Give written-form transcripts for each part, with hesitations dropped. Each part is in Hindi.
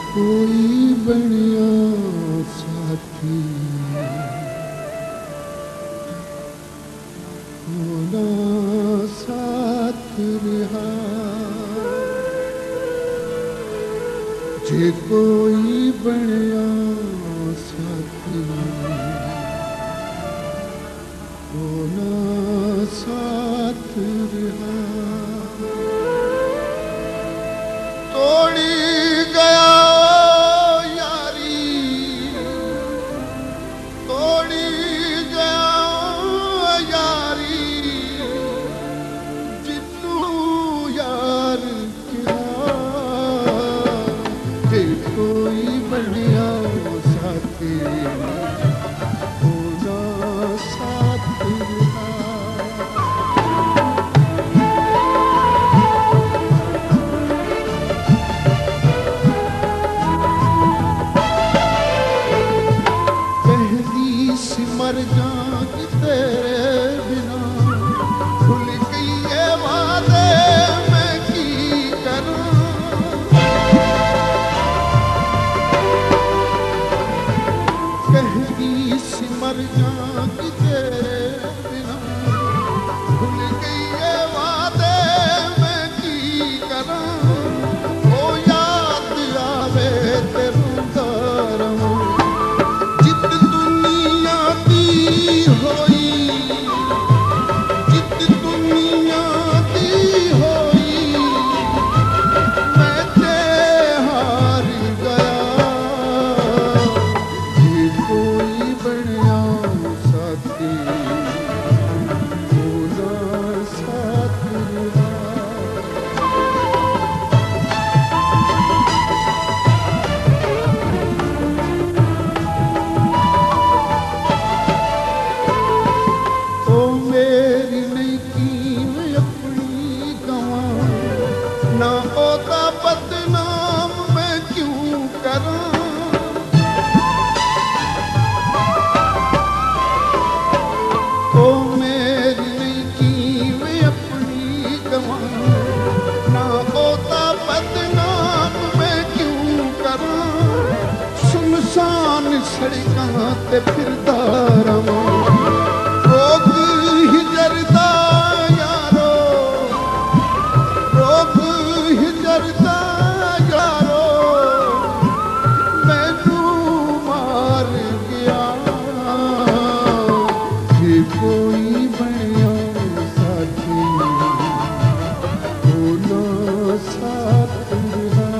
कोई बनिया साथी होना साथ रहा, जे कोई बनिया साथी होना साथ रहा। तोड़ी गया यारी, तोड़ी गया यारी, जितू यार क्या, जे कोई बढ़िया साथी होना साथ रहा। मर जाऊंगी तेरे बिना, भूल गई ये वादे मैं की करूं। कहती सी मर जाऊंगी तेरे बिना, भूल गई ये वादे मैं की करूं। ओ याद आवे तेरू दारूं, होई जित दुनिया दी होई, मैं ते हार गया। ये कोई बढ़िया साथी होना साथ रहा। ना होता बदनाम मैं क्यों करूं। ओ मेरी नहीं की मैं अपनी गवां, ना होता बदनाम मैं क्यों करूं। सुनसान सड़कां ते फिरदा रवां, रोग ही जरदा यारो, रोग ही जरदा यारो, मैनू मार गया। ये कोई बढ़िया साथी होना साथ रहा।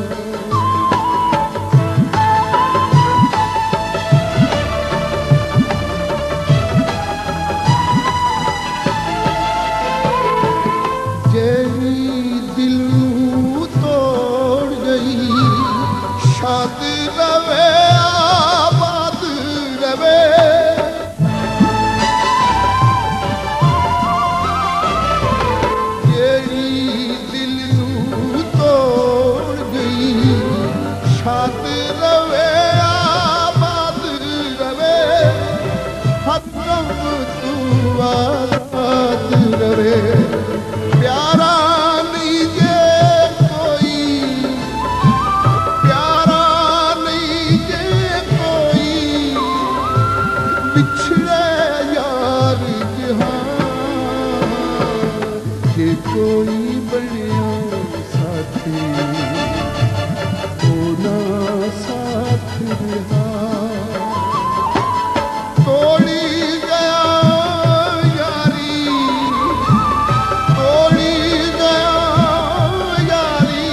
शाद रवे आबाद रवे, जेड़ी दिल नू तोड़ गई। शाद रवे आबाद रवे, हकम तू आबाद रवे। प्यारा नहीं जे कोई, बिछड़े यार जहां, ये कोई बढ़िया साथी होना साथ रहा। तोड़ी गया यारी, तोड़ी गया यारी,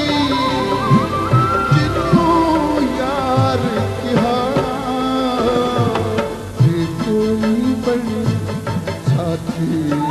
जितू यार क्या, कोई बड़ी साथी